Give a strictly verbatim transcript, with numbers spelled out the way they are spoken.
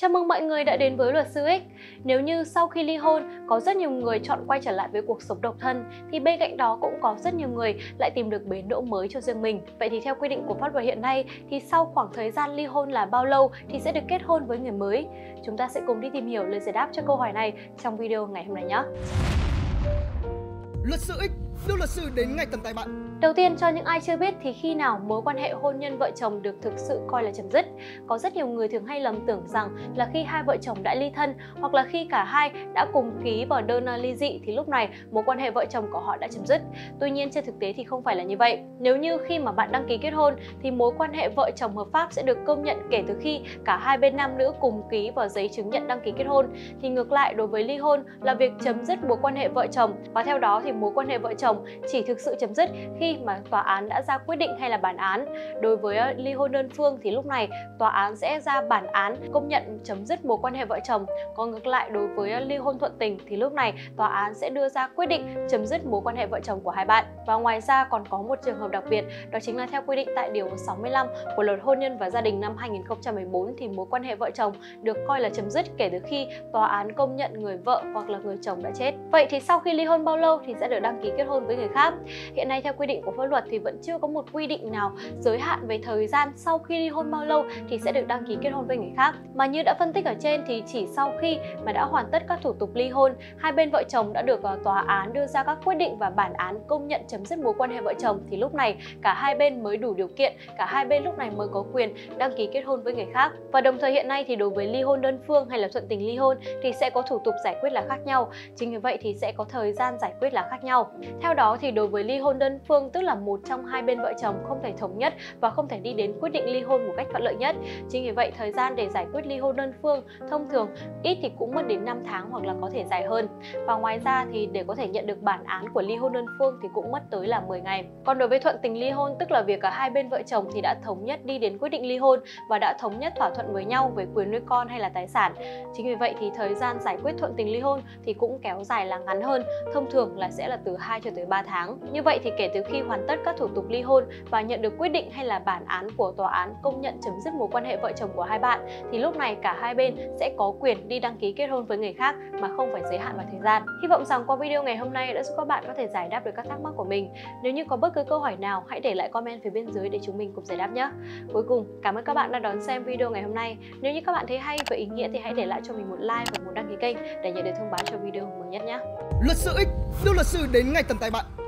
Chào mừng mọi người đã đến với Luật sư X. Nếu như sau khi ly hôn có rất nhiều người chọn quay trở lại với cuộc sống độc thân, thì bên cạnh đó cũng có rất nhiều người lại tìm được bến đỗ mới cho riêng mình. Vậy thì theo quy định của pháp luật hiện nay thì sau khoảng thời gian ly hôn là bao lâu thì sẽ được kết hôn với người mới? Chúng ta sẽ cùng đi tìm hiểu lời giải đáp cho câu hỏi này trong video ngày hôm nay nhé. Luật sư X, đưa luật sư đến ngay tận tay bạn. Đầu tiên, cho những ai chưa biết thì khi nào mối quan hệ hôn nhân vợ chồng được thực sự coi là chấm dứt? Có rất nhiều người thường hay lầm tưởng rằng là khi hai vợ chồng đã ly thân hoặc là khi cả hai đã cùng ký vào đơn ly dị thì lúc này mối quan hệ vợ chồng của họ đã chấm dứt. Tuy nhiên trên thực tế thì không phải là như vậy. Nếu như khi mà bạn đăng ký kết hôn thì mối quan hệ vợ chồng hợp pháp sẽ được công nhận kể từ khi cả hai bên nam nữ cùng ký vào giấy chứng nhận đăng ký kết hôn. Thì ngược lại, đối với ly hôn là việc chấm dứt mối quan hệ vợ chồng, và theo đó thì mối quan hệ vợ chồng chỉ thực sự chấm dứt khi mà tòa án đã ra quyết định hay là bản án. Đối với ly hôn đơn phương thì lúc này tòa án sẽ ra bản án công nhận chấm dứt mối quan hệ vợ chồng. Còn ngược lại, đối với ly hôn thuận tình thì lúc này tòa án sẽ đưa ra quyết định chấm dứt mối quan hệ vợ chồng của hai bạn. Và ngoài ra còn có một trường hợp đặc biệt, đó chính là theo quy định tại điều sáu mươi lăm của Luật Hôn nhân và Gia đình năm hai nghìn không trăm mười bốn thì mối quan hệ vợ chồng được coi là chấm dứt kể từ khi tòa án công nhận người vợ hoặc là người chồng đã chết. Vậy thì sau khi ly hôn bao lâu thì sẽ được đăng ký kết hôn với người khác? Hiện nay theo quy định của pháp luật thì vẫn chưa có một quy định nào giới hạn về thời gian sau khi ly hôn bao lâu thì sẽ được đăng ký kết hôn với người khác. Mà như đã phân tích ở trên thì chỉ sau khi mà đã hoàn tất các thủ tục ly hôn, hai bên vợ chồng đã được tòa án đưa ra các quyết định và bản án công nhận chấm dứt mối quan hệ vợ chồng thì lúc này cả hai bên mới đủ điều kiện, cả hai bên lúc này mới có quyền đăng ký kết hôn với người khác. Và đồng thời hiện nay thì đối với ly hôn đơn phương hay là thuận tình ly hôn thì sẽ có thủ tục giải quyết là khác nhau. Chính vì vậy thì sẽ có thời gian giải quyết là khác nhau. Theo đó thì đối với ly hôn đơn phương, tức là một trong hai bên vợ chồng không thể thống nhất và không thể đi đến quyết định ly hôn một cách thuận lợi nhất. Chính vì vậy thời gian để giải quyết ly hôn đơn phương thông thường ít thì cũng mất đến năm tháng hoặc là có thể dài hơn. Và ngoài ra thì để có thể nhận được bản án của ly hôn đơn phương thì cũng mất tới là mười ngày. Còn đối với thuận tình ly hôn, tức là việc cả hai bên vợ chồng thì đã thống nhất đi đến quyết định ly hôn và đã thống nhất thỏa thuận với nhau về quyền nuôi con hay là tài sản. Chính vì vậy thì thời gian giải quyết thuận tình ly hôn thì cũng kéo dài là ngắn hơn, thông thường là sẽ là từ hai cho tới ba tháng. Như vậy thì kể từ khi hoàn tất các thủ tục ly hôn và nhận được quyết định hay là bản án của tòa án công nhận chấm dứt mối quan hệ vợ chồng của hai bạn thì lúc này cả hai bên sẽ có quyền đi đăng ký kết hôn với người khác mà không phải giới hạn vào thời gian. Hy vọng rằng qua video ngày hôm nay đã giúp các bạn có thể giải đáp được các thắc mắc của mình. Nếu như có bất cứ câu hỏi nào, hãy để lại comment phía bên dưới để chúng mình cùng giải đáp nhé. Cuối cùng, cảm ơn các bạn đã đón xem video ngày hôm nay. Nếu như các bạn thấy hay và ý nghĩa thì hãy để lại cho mình một like và một đăng ký kênh để nhận được thông báo cho video mới nhất nhé. Luật sư X, đưa luật sư đến ngay tận tay bạn.